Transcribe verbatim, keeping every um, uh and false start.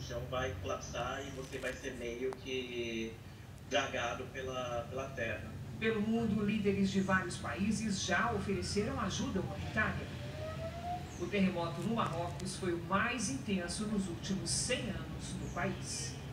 chão vai colapsar e você vai ser meio que dragado pela, pela terra. Pelo mundo, líderes de vários países já ofereceram ajuda humanitária. O terremoto no Marrocos foi o mais intenso nos últimos cem anos no país.